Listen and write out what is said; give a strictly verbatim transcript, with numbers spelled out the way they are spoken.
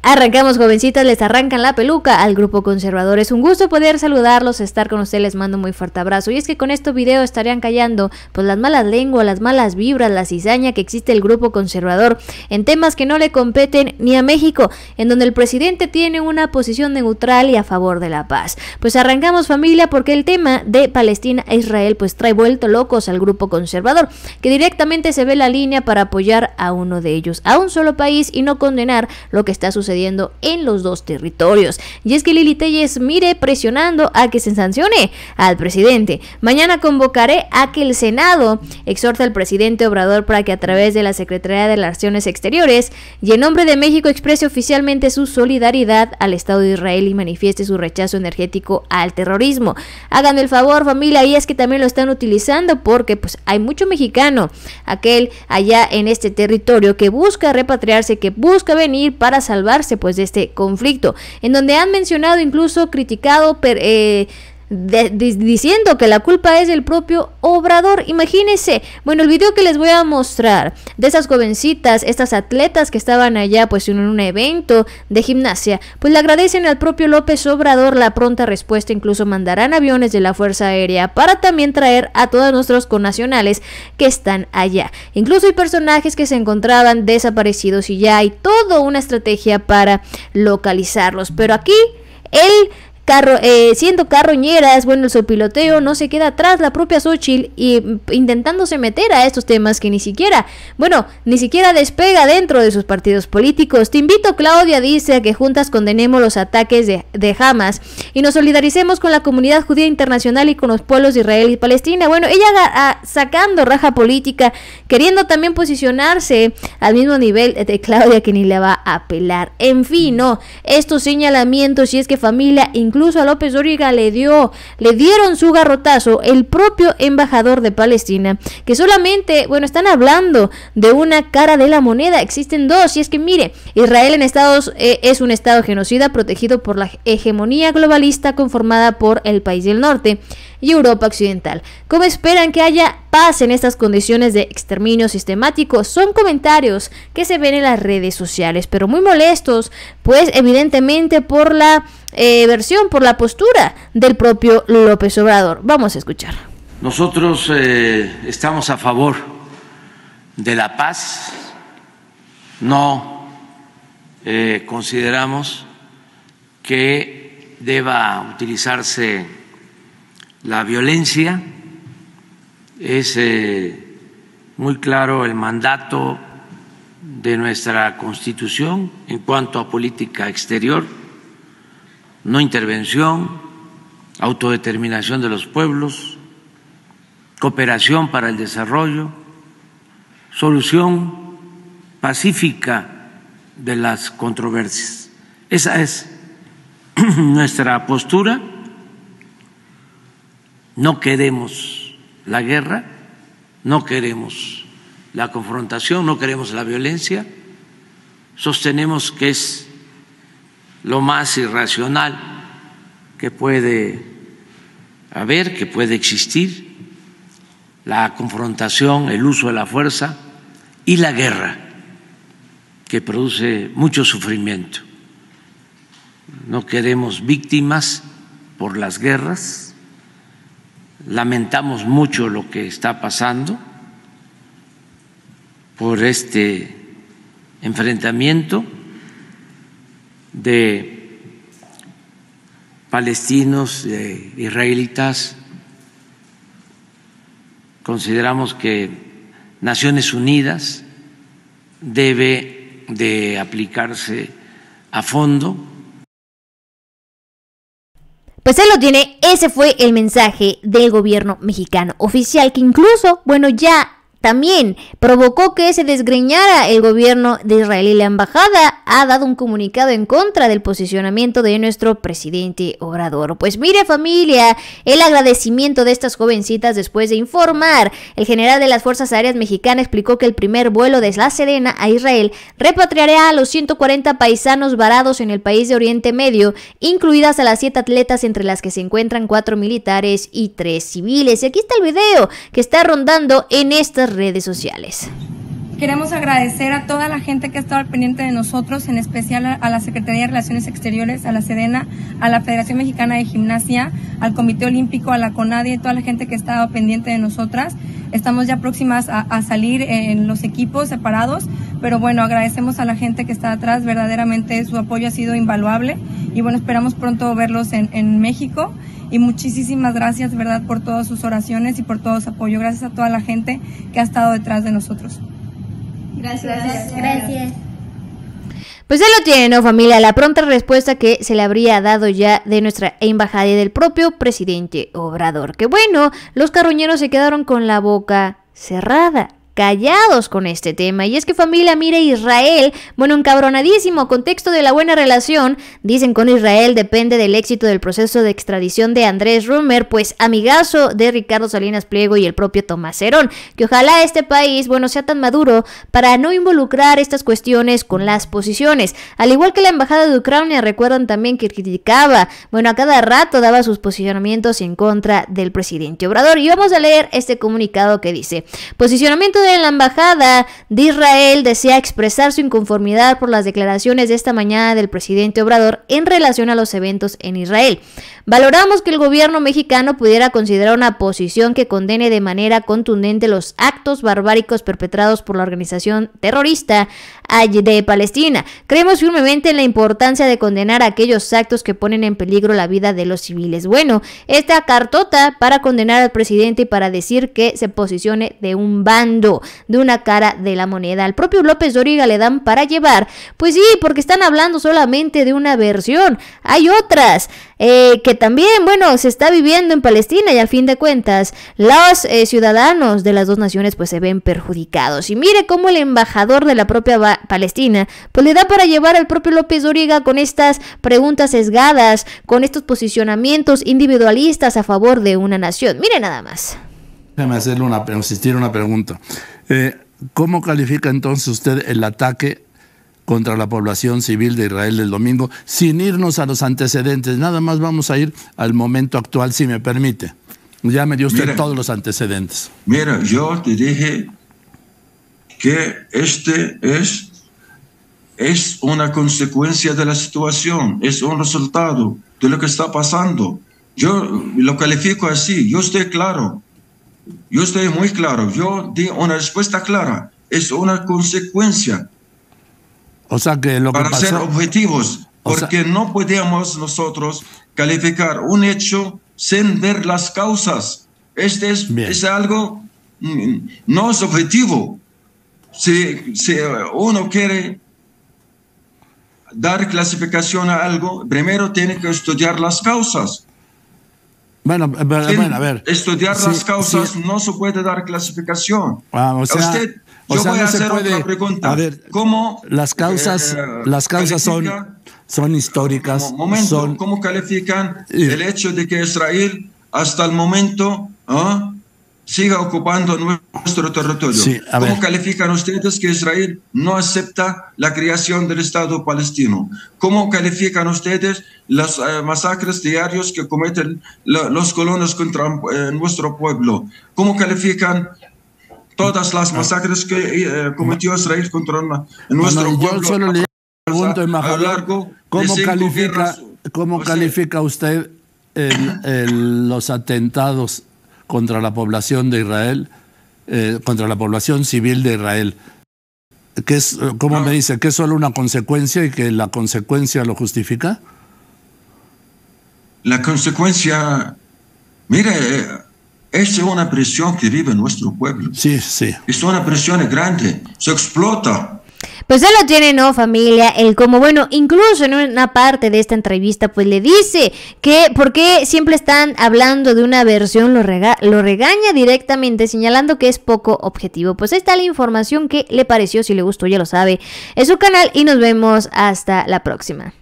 Arrancamos, jovencitas, les arrancan la peluca al grupo conservador. Es un gusto poder saludarlos, estar con ustedes, les mando un muy fuerte abrazo. Y es que con estos videos estarían callando pues las malas lenguas, las malas vibras, la cizaña que existe el grupo conservador en temas que no le competen ni a México, en donde el presidente tiene una posición neutral y a favor de la paz. Pues arrancamos, familia, porque el tema de Palestina e Israel pues trae vuelto locos al grupo conservador, que directamente se ve la línea para apoyar a uno de ellos, a un solo país, y no condenar lo que está sucediendo en los dos territorios. Y es que Lili Telles mire presionando a que se sancione al presidente. Mañana convocaré a que el Senado exhorte al presidente Obrador para que a través de la Secretaría de Relaciones Exteriores y en nombre de México exprese oficialmente su solidaridad al Estado de Israel y manifieste su rechazo energético al terrorismo. Hagan el favor, familia, y es que también lo están utilizando porque pues hay mucho mexicano, aquel allá en este territorio que busca repatriarse, que busca venir para salvar pues de este conflicto, en donde han mencionado, incluso criticado, per, eh, De, de, diciendo que la culpa es del propio Obrador. Imagínense, bueno, el video que les voy a mostrar de esas jovencitas, estas atletas que estaban allá pues en un evento de gimnasia, pues le agradecen al propio López Obrador la pronta respuesta. Incluso mandarán aviones de la Fuerza Aérea para también traer a todos nuestros connacionales que están allá. Incluso hay personajes que se encontraban desaparecidos y ya hay toda una estrategia para localizarlos, pero aquí el Carro, eh, siendo carroñeras, bueno, el sopiloteo no se queda atrás, la propia Xochitl y intentándose meter a estos temas que ni siquiera, bueno, ni siquiera despega dentro de sus partidos políticos. Te invito, Claudia, dice, a que juntas condenemos los ataques de, de Hamas y nos solidaricemos con la comunidad judía internacional y con los pueblos de Israel y Palestina. Bueno, ella a, a, sacando raja política, queriendo también posicionarse al mismo nivel de Claudia, que ni le va a apelar. En fin, no, estos señalamientos, y es que, familia, incluso Incluso a López Dóriga le dio, le dieron su garrotazo el propio embajador de Palestina, que solamente, bueno, están hablando de una cara de la moneda, existen dos, y es que mire, Israel en Estados eh, es un estado genocida protegido por la hegemonía globalista conformada por el país del norte y Europa occidental. ¿Cómo esperan que haya paz en estas condiciones de exterminio sistemático? Son comentarios que se ven en las redes sociales, pero muy molestos, pues evidentemente por la eh, versión, por la postura del propio López Obrador. Vamos a escuchar. Nosotros eh, estamos a favor de la paz, no eh, consideramos que deba utilizarse la violencia. Es eh, muy claro el mandato de nuestra Constitución en cuanto a política exterior: no intervención, autodeterminación de los pueblos, cooperación para el desarrollo, solución pacífica de las controversias. Esa es nuestra postura. No queremos la guerra, no queremos la confrontación, no queremos la violencia. Sostenemos que es lo más irracional que puede haber, que puede existir, la confrontación, el uso de la fuerza y la guerra, que produce mucho sufrimiento. No queremos víctimas por las guerras. Lamentamos mucho lo que está pasando por este enfrentamiento de palestinos, de israelitas. Consideramos que Naciones Unidas debe de aplicarse a fondo. Pues él lo tiene, ese fue el mensaje del gobierno mexicano oficial, que incluso, bueno, ya también provocó que se desgreñara el gobierno de Israel, y la embajada ha dado un comunicado en contra del posicionamiento de nuestro presidente Obrador. Pues mire, familia, el agradecimiento de estas jovencitas después de informar. El general de las Fuerzas Aéreas Mexicanas explicó que el primer vuelo de la Sedena a Israel repatriará a los ciento cuarenta paisanos varados en el país de Oriente Medio, incluidas a las siete atletas, entre las que se encuentran cuatro militares y tres civiles. Y aquí está el video que está rondando en estas redes sociales. Queremos agradecer a toda la gente que ha estado al pendiente de nosotros, en especial a la Secretaría de Relaciones Exteriores, a la Sedena, a la Federación Mexicana de Gimnasia, al Comité Olímpico, a la CONADE y toda la gente que ha estado pendiente de nosotras. Estamos ya próximas a, a salir en los equipos separados, pero bueno, agradecemos a la gente que está atrás, verdaderamente su apoyo ha sido invaluable y bueno, esperamos pronto verlos en, en México. Y muchísimas gracias, verdad, por todas sus oraciones y por todo su apoyo. Gracias a toda la gente que ha estado detrás de nosotros. Gracias. Gracias. Gracias. Pues ya lo tienen, ¿no, familia? La pronta respuesta que se le habría dado ya de nuestra embajada y del propio presidente Obrador. Que bueno, los carroñeros se quedaron con la boca cerrada, callados con este tema. Y es que, familia, mire, Israel, bueno, encabronadísimo, contexto de la buena relación, dicen con Israel depende del éxito del proceso de extradición de Andrés Rumer, pues amigazo de Ricardo Salinas Pliego y el propio Tomás Herón, que ojalá este país, bueno, sea tan maduro para no involucrar estas cuestiones con las posiciones, al igual que la embajada de Ucrania. Recuerdan también que criticaba, bueno, a cada rato daba sus posicionamientos en contra del presidente Obrador. Y vamos a leer este comunicado que dice: posicionamiento de la embajada de Israel desea expresar su inconformidad por las declaraciones de esta mañana del presidente Obrador en relación a los eventos en Israel. Valoramos que el gobierno mexicano pudiera considerar una posición que condene de manera contundente los actos barbáricos perpetrados por la organización terrorista de Palestina. Creemos firmemente en la importancia de condenar aquellos actos que ponen en peligro la vida de los civiles. Bueno, esta cartota para condenar al presidente y para decir que se posicione de un bando, de una cara de la moneda. Al propio López Dóriga le dan para llevar, pues sí, porque están hablando solamente de una versión. Hay otras eh, que también, bueno, se está viviendo en Palestina y al fin de cuentas los eh, ciudadanos de las dos naciones pues se ven perjudicados. Y mire cómo el embajador de la propia Palestina pues le da para llevar al propio López Dóriga con estas preguntas sesgadas, con estos posicionamientos individualistas a favor de una nación. Mire nada más. Déjame hacerle una, insistir una pregunta. Eh, ¿Cómo califica entonces usted el ataque contra la población civil de Israel del domingo, sin irnos a los antecedentes? Nada más vamos a ir al momento actual, si me permite. Ya me dio usted mira, todos los antecedentes. Mira, yo te dije que este es, es una consecuencia de la situación, es un resultado de lo que está pasando. Yo lo califico así, yo estoy claro. Yo estoy muy claro, yo di una respuesta clara, es una consecuencia. O sea que lo que para pasó, ser objetivos, porque sea, no podemos nosotros calificar un hecho sin ver las causas. Este es, es algo, no es objetivo. Si, si uno quiere dar clasificación a algo, primero tiene que estudiar las causas. Bueno, bueno, a ver. Estudiar sí, las causas sí. No se puede dar clasificación. Ah, o sea, usted, o yo sea, voy no a hacer puede, otra pregunta. A ver, ¿cómo las causas, eh, las causas son, son históricas. Momento, son, ¿cómo califican eh, el hecho de que Israel hasta el momento ¿eh? siga ocupando nuestro territorio? Sí, ¿Cómo ver. califican ustedes que Israel no acepta la creación del Estado palestino? ¿Cómo califican ustedes las eh, masacres diarios que cometen la, los colonos contra eh, nuestro pueblo? ¿Cómo califican todas las masacres que eh, cometió Israel contra nuestro bueno, pueblo? Yo solo le pregunto, embajador, ¿cómo califica, ¿cómo o sea, califica usted el, el, los atentados contra la población de Israel, eh, contra la población civil de Israel? ¿Qué es, ¿Cómo no. me dice? ¿Que es solo una consecuencia y que la consecuencia lo justifica? La consecuencia, mire, es una presión que vive nuestro pueblo. Sí, sí. Es una presión grande, se explota. Pues ya lo tiene, ¿no, familia? El como, bueno, incluso en una parte de esta entrevista, pues le dice que por qué siempre están hablando de una versión, lo, rega lo regaña directamente, señalando que es poco objetivo. Pues ahí está la información que le pareció, si le gustó ya lo sabe, es su canal y nos vemos hasta la próxima.